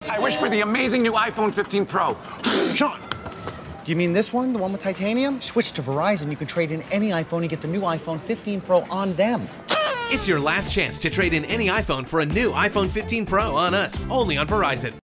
I wish for the amazing new iPhone 15 Pro. Sean! Do you mean this one, the one with titanium? Switch to Verizon. You can trade in any iPhone and get the new iPhone 15 Pro on them. It's your last chance to trade in any iPhone for a new iPhone 15 Pro on us, only on Verizon.